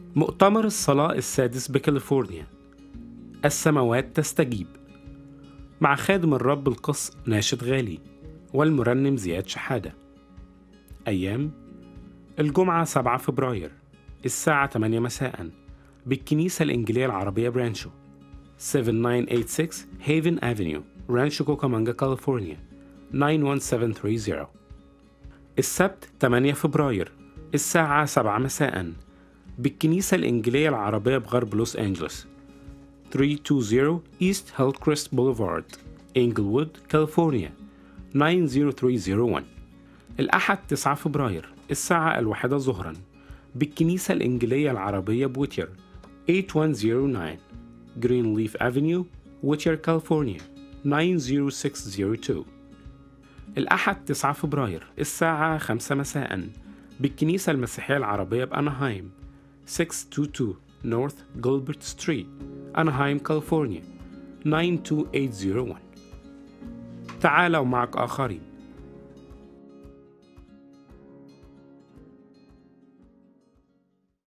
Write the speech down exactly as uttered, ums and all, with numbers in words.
مؤتمر الصلاة السادس بكاليفورنيا، السماوات تستجيب، مع خادم الرب القس ناشد غالي والمرنم زياد شحادة. أيام: الجمعة سبعة فبراير الساعة ثمانية مساء بالكنيسة الإنجيلية العربية برانشو، سبعة تسعمية وستة وثمانين هيفن أفينيو، رانشو كوكامانجا، كاليفورنيا تسعة واحد سبعة ثلاثين. السبت ثمانية فبراير الساعة سبعة مساء بالكنيسة الإنجيلية العربية بغرب لوس أنجلوس، ثلاثمية وعشرين إيست هيلكريست بوليفارد، إنجلوود، كاليفورنيا تسعة صفر ثلاثة صفر واحد. الأحد تسعة فبراير الساعة الواحدة ظهرا بالكنيسة الإنجيلية العربية بويتير، ثمانية واحد صفر تسعة، جرين ليف أفينيو، ويتير، كاليفورنيا تسعة صفر ستة صفر اثنين. الأحد تسعة فبراير الساعة خمسة مساء بالكنيسة المسيحية العربية بأناهايم، ستمية واتنين وعشرين نورث جولبرت ستريت، أناهايم، كاليفورنيا تسعة اتنين ثمانية صفر واحد. تعال ومعك آخرين.